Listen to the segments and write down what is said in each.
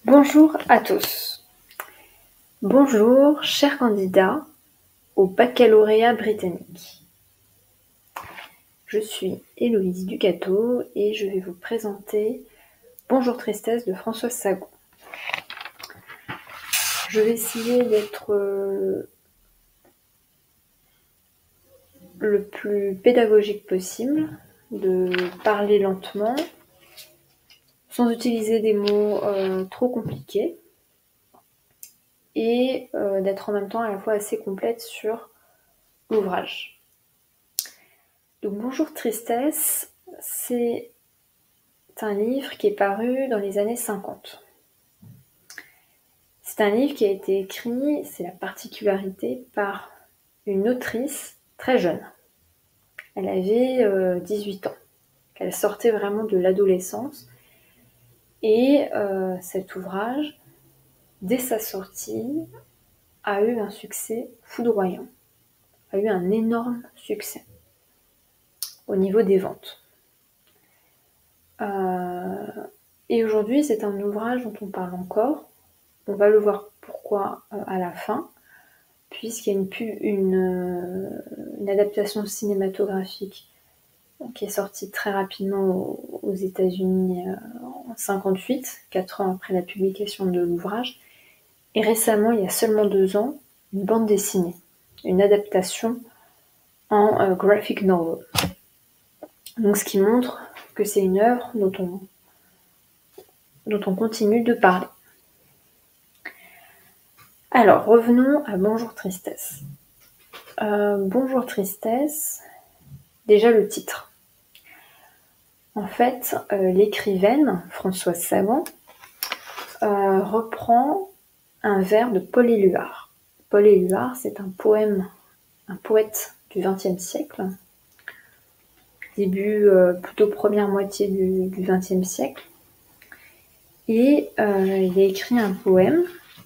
Bonjour à tous. Bonjour, chers candidats au baccalauréat britannique. Je suis Héloïse Ducato et je vais vous présenter Bonjour Tristesse de Françoise Sagan. Je vais essayer d'être le plus pédagogique possible, de parler lentement, sans utiliser des mots trop compliqués, et d'être en même temps à la fois assez complète sur l'ouvrage. Donc Bonjour Tristesse, c'est un livre qui est paru dans les années 50. C'est un livre qui a été écrit, c'est la particularité, par une autrice très jeune. Elle avait 18 ans. Elle sortait vraiment de l'adolescence. Et cet ouvrage, dès sa sortie, a eu un succès foudroyant, a eu un énorme succès au niveau des ventes. Et aujourd'hui, c'est un ouvrage dont on parle encore. On va le voir pourquoi à la fin, puisqu'il y a une adaptation cinématographique qui est sortie très rapidement aux États-Unis en 58, 4 ans après la publication de l'ouvrage. Et récemment, il y a seulement 2 ans, une bande dessinée, une adaptation en graphic novel. Donc ce qui montre que c'est une œuvre dont on continue de parler. Alors, revenons à Bonjour Tristesse. Bonjour Tristesse, déjà le titre. En fait, l'écrivaine Françoise Sagan reprend un vers de Paul Éluard. Paul Éluard, c'est un poète du XXe siècle, plutôt première moitié du XXe siècle. Et il a écrit un poème,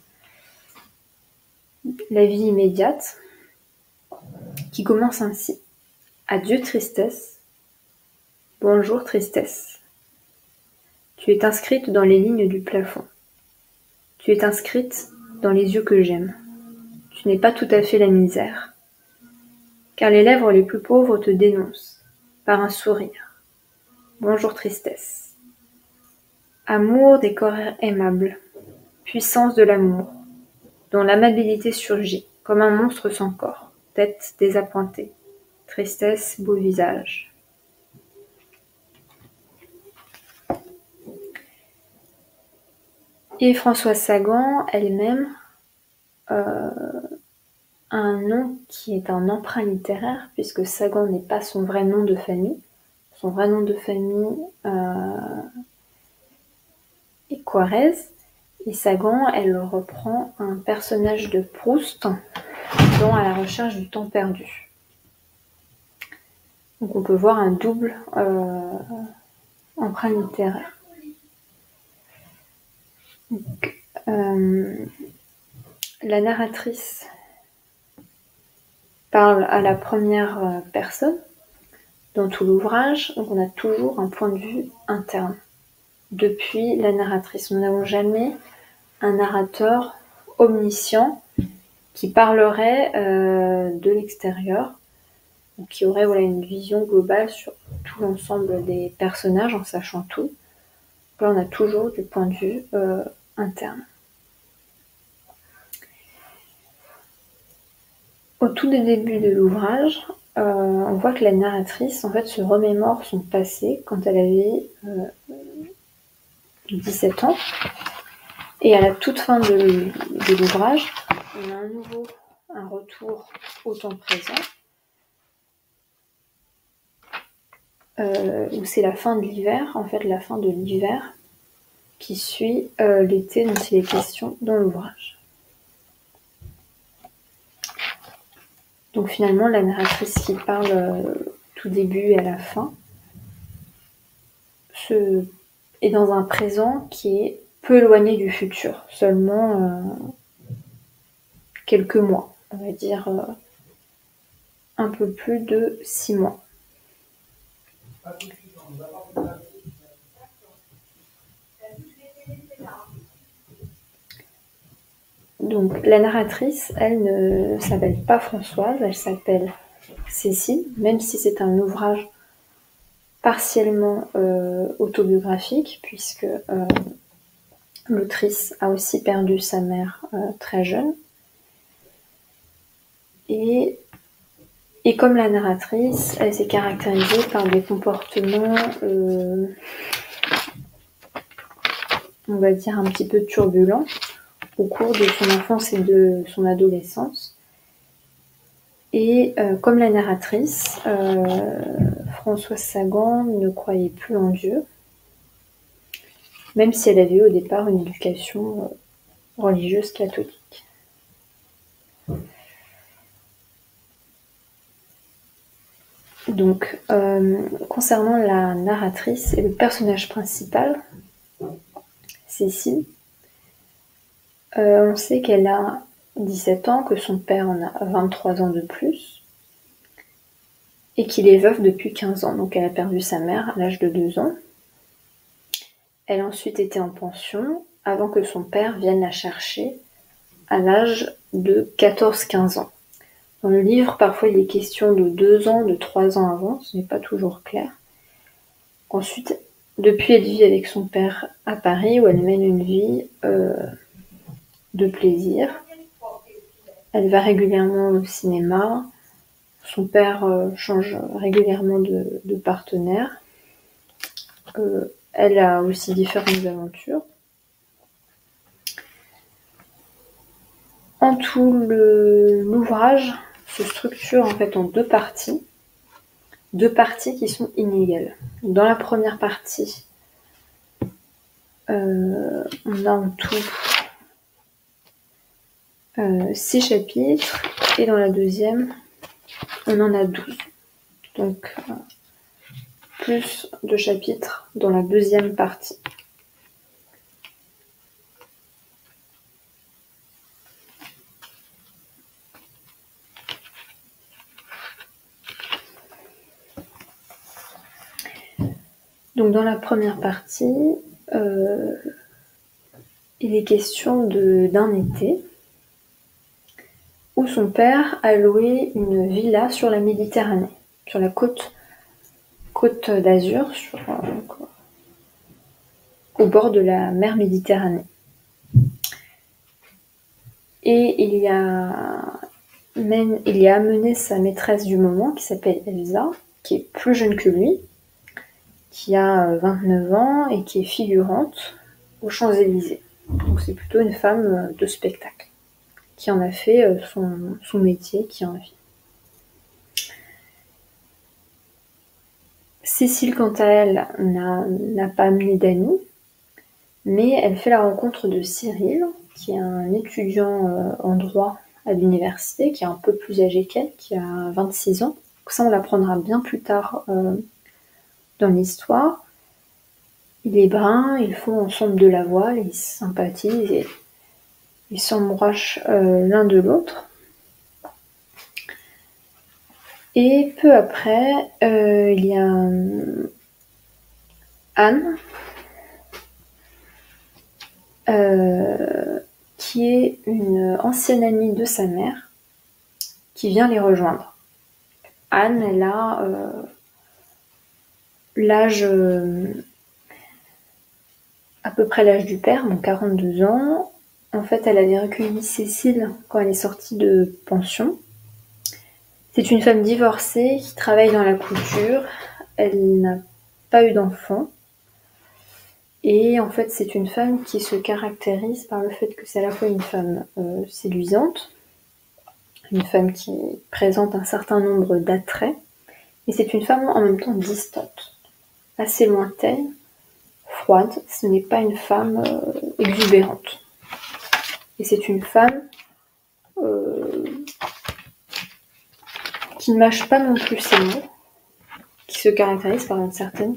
La vie immédiate, qui commence ainsi. Adieu tristesse, bonjour tristesse. Tu es inscrite dans les lignes du plafond. Tu es inscrite dans les yeux que j'aime. Tu n'es pas tout à fait la misère. Car les lèvres les plus pauvres te dénoncent, par un sourire. Bonjour tristesse. Amour des corps aimables, puissance de l'amour, dont l'amabilité surgit, comme un monstre sans corps, tête désappointée, tristesse, beau visage. Et Françoise Sagan, elle-même, a un nom qui est un emprunt littéraire, puisque Sagan n'est pas son vrai nom de famille. Son vrai nom de famille est Coirez. Et Sagan, elle reprend un personnage de Proust dans À la recherche du temps perdu. Donc on peut voir un double emprunt littéraire. Donc, la narratrice parle à la première personne dans tout l'ouvrage, donc on a toujours un point de vue interne depuis la narratrice. Nous n'avons jamais un narrateur omniscient qui parlerait de l'extérieur, ou qui aurait une vision globale sur tout l'ensemble des personnages en sachant tout. Là, on a toujours du point de vue interne. Au tout début de l'ouvrage, on voit que la narratrice en fait se remémore son passé quand elle avait 17 ans. Et à la toute fin de l'ouvrage, on a un retour au temps présent, où c'est la fin de l'hiver, en fait la fin de l'hiver qui suit l'été dont il est question dans l'ouvrage. Donc finalement, la narratrice qui parle tout début et à la fin est dans un présent qui est peu éloigné du futur, seulement quelques mois, on va dire un peu plus de 6 mois. Donc la narratrice, elle ne s'appelle pas Françoise, elle s'appelle Cécile, même si c'est un ouvrage partiellement autobiographique, puisque l'autrice a aussi perdu sa mère très jeune. Et comme la narratrice, elle s'est caractérisée par des comportements, on va dire, un petit peu turbulents au cours de son enfance et de son adolescence. Et comme la narratrice, Françoise Sagan ne croyait plus en Dieu, même si elle avait eu au départ une éducation religieuse catholique. Donc, concernant la narratrice et le personnage principal, Cécile, on sait qu'elle a 17 ans, que son père en a 23 ans de plus, et qu'il est veuf depuis 15 ans. Donc elle a perdu sa mère à l'âge de 2 ans. Elle a ensuite été en pension avant que son père vienne la chercher à l'âge de 14-15 ans. Dans le livre, parfois il est question de 2 ans, de 3 ans avant, ce n'est pas toujours clair. Ensuite, depuis, elle vit avec son père à Paris, où elle mène une vie de plaisir. Elle va régulièrement au cinéma. Son père change régulièrement de partenaire. Elle a aussi différentes aventures. En tout, l'ouvrage se structure en fait en deux parties qui sont inégales. Dans la première partie, on a en tout 6 chapitres, et dans la deuxième, on en a 12. Donc, plus de chapitres dans la deuxième partie. Donc dans la première partie, il est question d'un été où son père a loué une villa sur la Méditerranée, sur la côte d'Azur, au bord de la mer Méditerranée. Et il y a amené sa maîtresse du moment, qui s'appelle Elsa, qui est plus jeune que lui, qui a 29 ans et qui est figurante aux Champs-Élysées. Donc c'est plutôt une femme de spectacle, qui en a fait son métier, qui en vit. Cécile, quant à elle, n'a pas amené d'amis, mais elle fait la rencontre de Cyril, qui est un étudiant en droit à l'université, qui est un peu plus âgé qu'elle, qui a 26 ans. Donc ça, on l'apprendra bien plus tard dans l'histoire. Il est brun, ils font ensemble de la voile, ils sympathisent et ils s'embrassent l'un de l'autre. Et peu après, il y a Anne, qui est une ancienne amie de sa mère, qui vient les rejoindre. Anne, elle a l'âge, à peu près l'âge du père, donc 42 ans. En fait, elle avait recueilli Cécile quand elle est sortie de pension. C'est une femme divorcée qui travaille dans la couture. Elle n'a pas eu d'enfant. Et en fait, c'est une femme qui se caractérise par le fait que c'est à la fois une femme séduisante, une femme qui présente un certain nombre d'attraits, et c'est une femme en même temps distante, assez lointaine, froide. Ce n'est pas une femme exubérante. Et c'est une femme qui ne mâche pas non plus ses mots, qui se caractérise par une certaine...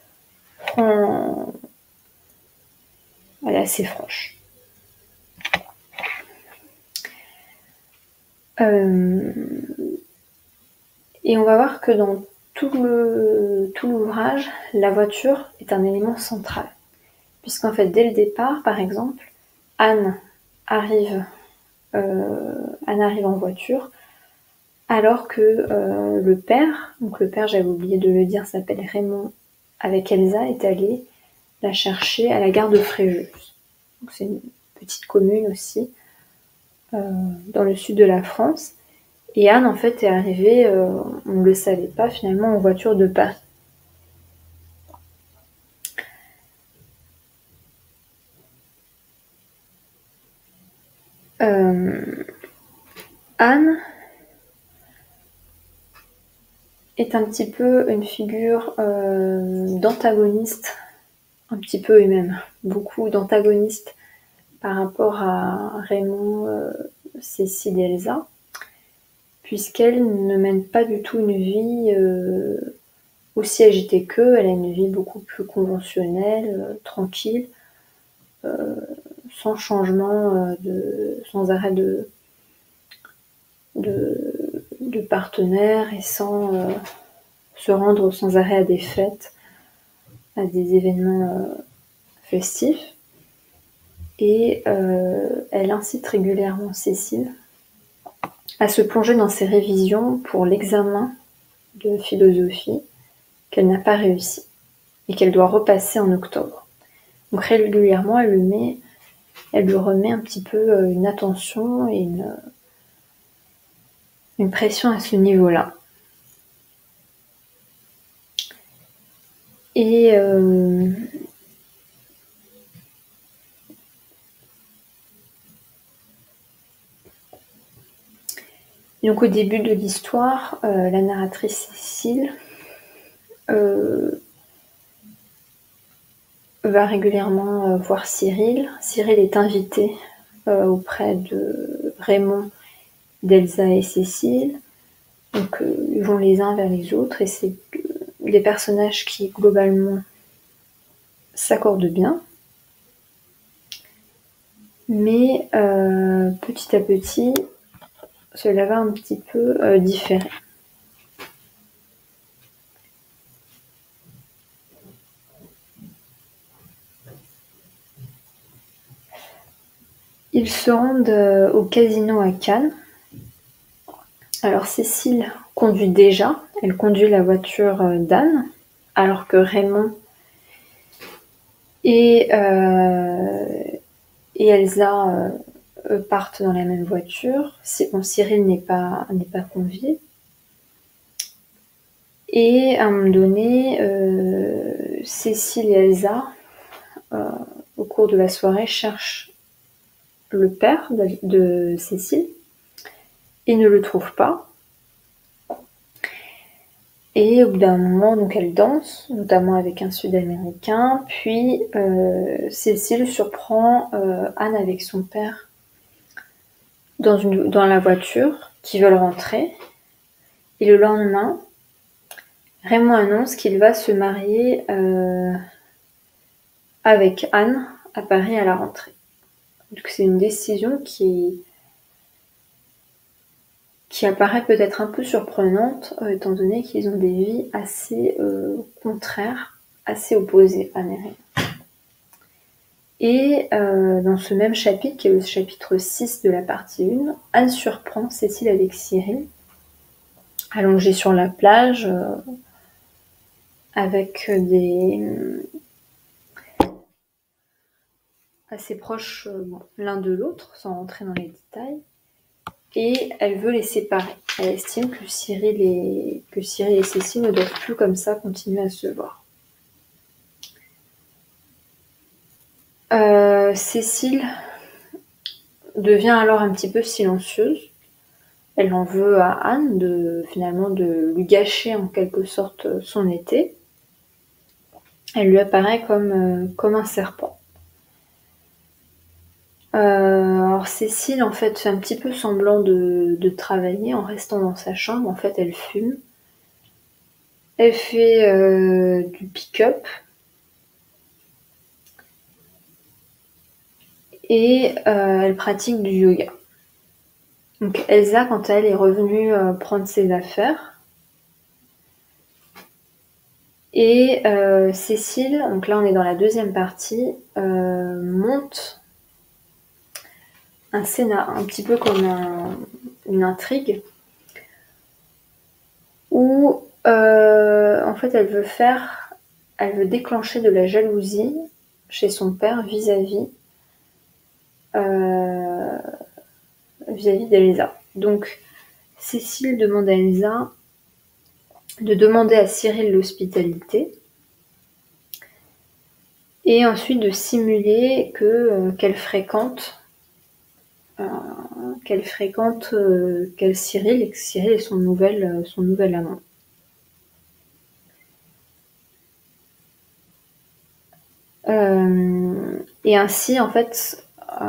Elle est assez franche. Et on va voir que dans tout l'ouvrage, la voiture est un élément central. Puisqu'en fait, dès le départ, par exemple, Anne arrive Anne arrive en voiture, alors que le père, donc le père, j'avais oublié de le dire, s'appelle Raymond, avec Elsa, est allé la chercher à la gare de Fréjus. Donc c'est une petite commune aussi, dans le sud de la France. Et Anne, en fait, est arrivée, on ne le savait pas finalement, en voiture de Paris. Anne est un petit peu une figure d'antagoniste, un petit peu et même beaucoup d'antagonistes par rapport à Raymond, Cécile et Elsa, puisqu'elle ne mène pas du tout une vie aussi agitée qu'eux. Elle a une vie beaucoup plus conventionnelle, tranquille, sans changement, sans arrêt de partenaire et sans se rendre sans arrêt à des fêtes, à des événements festifs. Et elle incite régulièrement Cécile à se plonger dans ses révisions pour l'examen de philosophie qu'elle n'a pas réussi et qu'elle doit repasser en octobre. Donc régulièrement, elle lui remet un petit peu une attention et une pression à ce niveau-là. Et donc au début de l'histoire, la narratrice Cécile va régulièrement voir Cyril. Cyril est invité auprès de Raymond, d'Elsa et Cécile. Donc ils vont les uns vers les autres et c'est des personnages qui globalement s'accordent bien. Mais petit à petit, cela va un petit peu différer. Ils se rendent au casino à Cannes. Alors Cécile conduit déjà, elle conduit la voiture d'Anne, alors que Raymond et Elsa partent dans la même voiture. Cyril n'est pas convié. Et à un moment donné, Cécile et Elsa, au cours de la soirée, cherchent le père de Cécile et ne le trouvent pas. Et au bout d'un moment, donc elle danse, notamment avec un Sud-Américain, puis Cécile surprend Anne avec son père dans la voiture, qui veulent rentrer. Et le lendemain, Raymond annonce qu'il va se marier avec Anne à Paris à la rentrée. Donc c'est une décision qui apparaît peut-être un peu surprenante, étant donné qu'ils ont des vies assez contraires, assez opposées, Anne et Raymond. Et dans ce même chapitre, qui est le chapitre 6 de la partie 1, Anne surprend Cécile avec Cyril, allongés sur la plage, avec des assez proches l'un de l'autre, sans rentrer dans les détails. Et elle veut les séparer. Elle estime que Cyril et Cécile ne doivent plus comme ça continuer à se voir. Cécile devient alors un petit peu silencieuse. Elle en veut à Anne de lui gâcher en quelque sorte son été. Elle lui apparaît comme un serpent. Alors Cécile en fait fait un petit peu semblant de travailler en restant dans sa chambre. En fait elle fume. Elle fait du pick-up. Et elle pratique du yoga. Donc Elsa, quant à elle, est revenue prendre ses affaires. Et Cécile, donc là on est dans la deuxième partie, monte un scénar, un petit peu comme une intrigue, où en fait elle veut déclencher de la jalousie chez son père vis-à-vis d'Elsa. Donc Cécile demande à Elsa de demander à Cyril l'hospitalité et ensuite de simuler qu'elle fréquente Cyril et que Cyril est son nouvel amant. Et ainsi, en fait,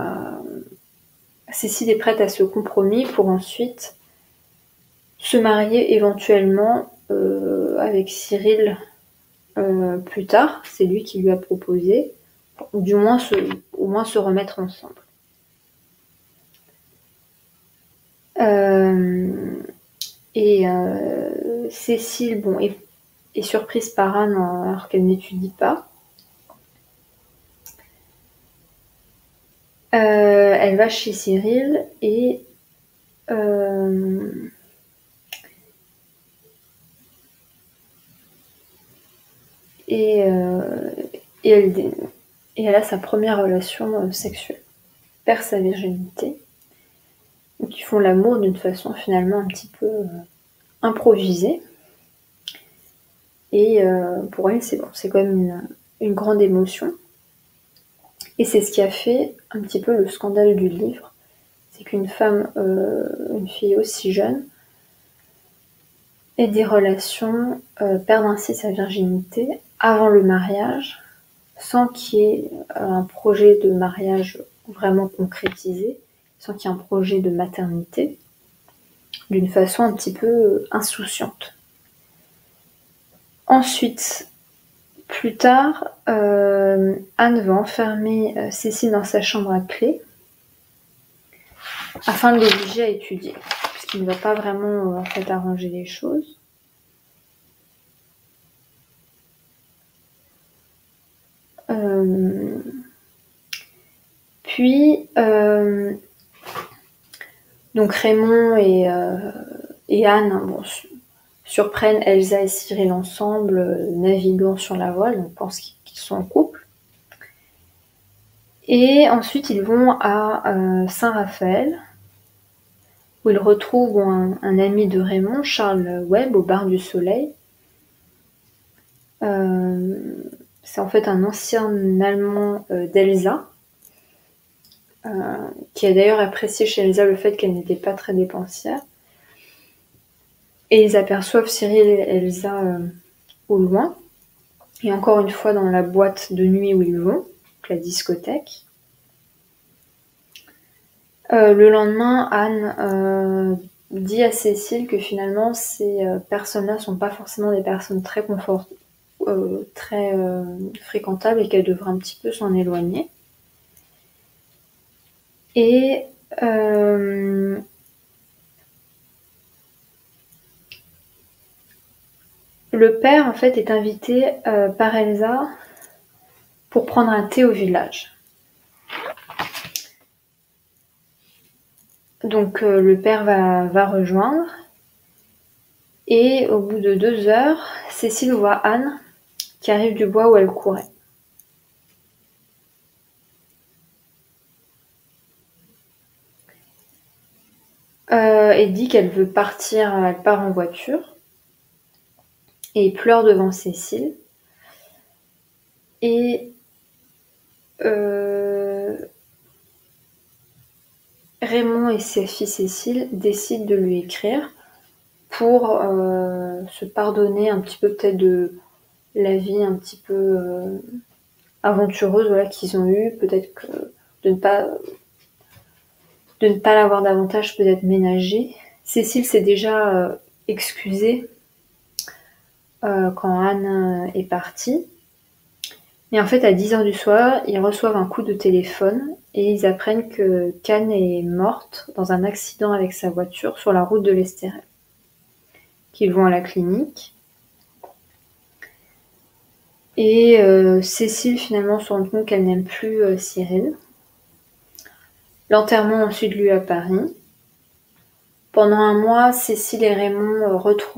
Cécile est prête à ce compromis pour ensuite se marier éventuellement avec Cyril plus tard. C'est lui qui lui a proposé, ou du moins au moins se remettre ensemble. Cécile, bon, est surprise par Anne alors qu'elle n'étudie pas. Elle va chez Cyril et elle a sa première relation sexuelle. Perd sa virginité. Donc ils font l'amour d'une façon finalement un petit peu improvisée. Et pour elle, c'est bon, c'est quand même une grande émotion. Et c'est ce qui a fait un petit peu le scandale du livre. C'est qu'une femme, une fille aussi jeune, ait des relations, perd ainsi sa virginité avant le mariage, sans qu'il y ait un projet de mariage vraiment concrétisé, sans qu'il y ait un projet de maternité, d'une façon un petit peu insouciante. Ensuite, plus tard, Anne va enfermer Cécile dans sa chambre à clé afin de l'obliger à étudier, puisqu'il ne va pas vraiment en fait arranger les choses. Puis, donc Raymond et Anne surprennent Elsa et Cyril ensemble, naviguant sur la voile, on pense qu'ils sont en couple. Et ensuite, ils vont à Saint-Raphaël, où ils retrouvent un ami de Raymond, Charles Webb, au bar du Soleil. C'est en fait un ancien Allemand d'Elsa, qui a d'ailleurs apprécié chez Elsa le fait qu'elle n'était pas très dépensière. Et ils aperçoivent Cyril et Elsa au loin, et encore une fois dans la boîte de nuit où ils vont, donc la discothèque. Le lendemain, Anne dit à Cécile que finalement ces personnes-là sont pas forcément des personnes très fréquentables et qu'elle devrait un petit peu s'en éloigner. Et le père, en fait, est invité par Elsa pour prendre un thé au village. Donc le père va rejoindre. Et au bout de 2 heures, Cécile voit Anne qui arrive du bois où elle courait. Et dit qu'elle veut partir, elle part en voiture. Et pleure devant Cécile. Et Raymond et sa fille Cécile décident de lui écrire pour se pardonner un petit peu peut-être de la vie un petit peu aventureuse qu'ils ont eue, peut-être que de ne pas l'avoir davantage peut-être ménagée. Cécile s'est déjà excusée quand Anne est partie. Et en fait, à 10h du soir, ils reçoivent un coup de téléphone et ils apprennent que qu'Anne est morte dans un accident avec sa voiture sur la route de l'Estérel. Qu'ils vont à la clinique. Et Cécile finalement se rend compte qu'elle n'aime plus Cyril. L'enterrement ensuite lieu à Paris. Pendant un mois, Cécile et Raymond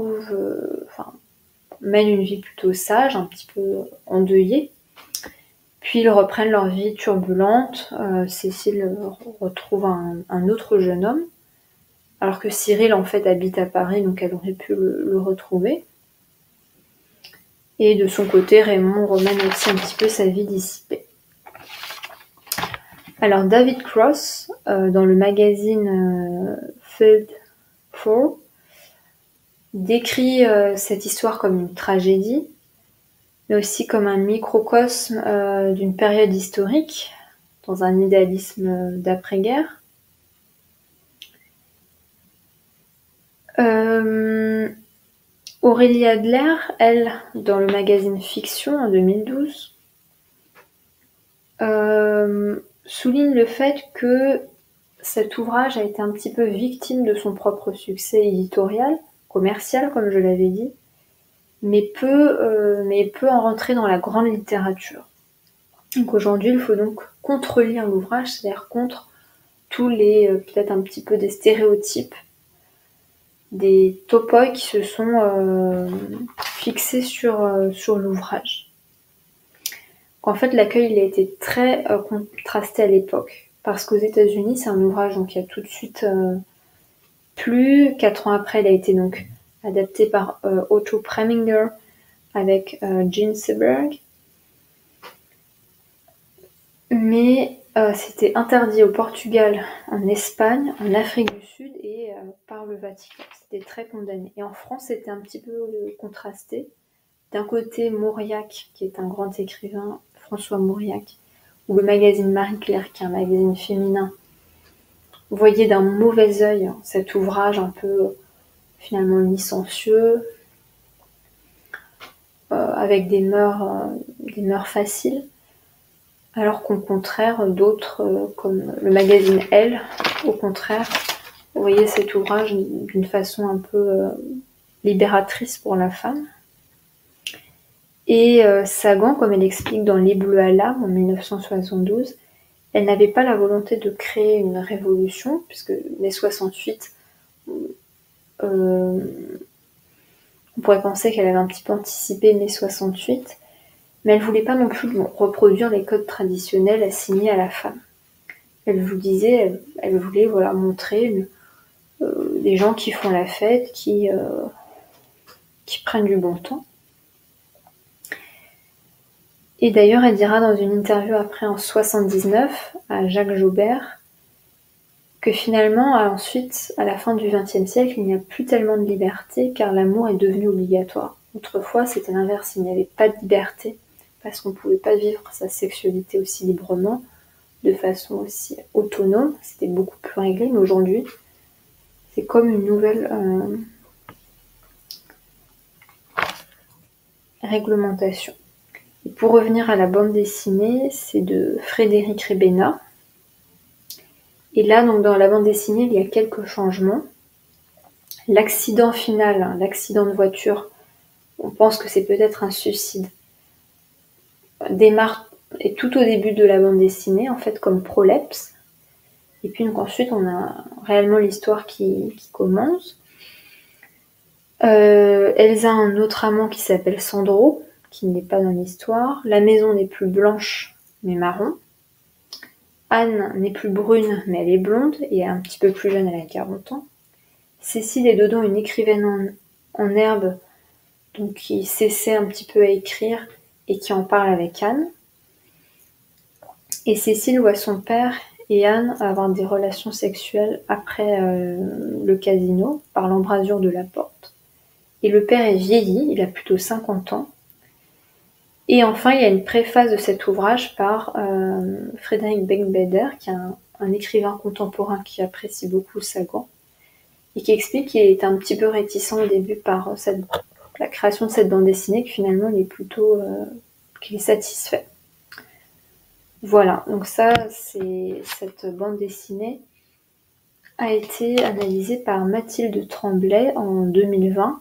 mènent une vie plutôt sage, un petit peu endeuillée. Puis ils reprennent leur vie turbulente. Cécile retrouve un autre jeune homme, alors que Cyril en fait habite à Paris, donc elle aurait pu le retrouver. Et de son côté, Raymond remène aussi un petit peu sa vie dissipée. Alors David Cross, dans le magazine Field 4, décrit cette histoire comme une tragédie, mais aussi comme un microcosme d'une période historique, dans un idéalisme d'après-guerre. Aurélie Adler, elle, dans le magazine Fiction en 2012, souligne le fait que cet ouvrage a été un petit peu victime de son propre succès éditorial, commercial comme je l'avais dit, mais peut en rentrer dans la grande littérature. Donc aujourd'hui, il faut donc contre-lire l'ouvrage, c'est-à-dire contre tous les, peut-être un petit peu des stéréotypes, des topoi qui se sont fixés sur l'ouvrage. En fait, l'accueil il a été très contrasté à l'époque, parce qu'aux États-Unis, c'est un ouvrage donc, qui a tout de suite plu. 4 ans après, il a été donc adapté par Otto Preminger avec Jean Seberg. Mais c'était interdit au Portugal, en Espagne, en Afrique du Sud et par le Vatican. C'était très condamné. Et en France, c'était un petit peu contrasté. D'un côté, Mauriac, qui est un grand écrivain, François Mauriac, ou le magazine Marie-Claire, qui est un magazine féminin, voyait d'un mauvais œil cet ouvrage un peu finalement licencieux, avec des mœurs faciles. Alors qu'au contraire, d'autres, comme le magazine Elle, au contraire, voyaient cet ouvrage d'une façon un peu libératrice pour la femme. Et Sagan, comme elle explique dans Les Bleus à l'âme en 1972, elle n'avait pas la volonté de créer une révolution, puisque mai 68, on pourrait penser qu'elle avait un petit peu anticipé mai 68, mais elle ne voulait pas non plus reproduire les codes traditionnels assignés à la femme. Elle vous disait, elle voulait montrer des gens qui font la fête, qui prennent du bon temps. Et d'ailleurs, elle dira dans une interview après en 79 à Jacques Jaubert que finalement, ensuite, à la fin du XXe siècle, il n'y a plus tellement de liberté car l'amour est devenu obligatoire. Autrefois, c'était l'inverse, il n'y avait pas de liberté parce qu'on ne pouvait pas vivre sa sexualité aussi librement, de façon aussi autonome, c'était beaucoup plus réglé, mais aujourd'hui, c'est comme une nouvelle réglementation. Et pour revenir à la bande dessinée, c'est de Frédéric Rebena. Et là, donc dans la bande dessinée, il y a quelques changements. L'accident final, l'accident de voiture, on pense que c'est peut-être un suicide, démarre et tout au début de la bande dessinée, en fait, comme prolepse. Et puis donc ensuite, on a réellement l'histoire qui commence. Elsa a un autre amant qui s'appelle Sandro, qui n'est pas dans l'histoire. La maison n'est plus blanche, mais marron. Anne n'est plus brune, mais elle est blonde, et un petit peu plus jeune, elle a 40 ans. Cécile est dedans une écrivaine en herbe, donc qui s'essaie un petit peu à écrire, et qui en parle avec Anne. Et Cécile voit son père et Anne avoir des relations sexuelles après le casino, par l'embrasure de la porte. Et le père est vieilli, il a plutôt 50 ans. Et enfin, il y a une préface de cet ouvrage par Frédéric Beigbeder, qui est un écrivain contemporain qui apprécie beaucoup Sagan, et qui explique qu'il est un petit peu réticent au début par la création de cette bande dessinée, que finalement il est plutôt qu'il est satisfait. Voilà, donc ça, cette bande dessinée a été analysée par Mathilde Tremblay en 2020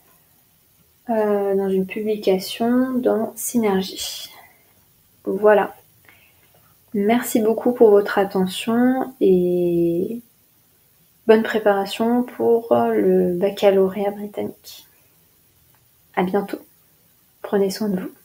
dans une publication dans Synergie. Voilà. Merci beaucoup pour votre attention et bonne préparation pour le baccalauréat britannique. À bientôt. Prenez soin de vous.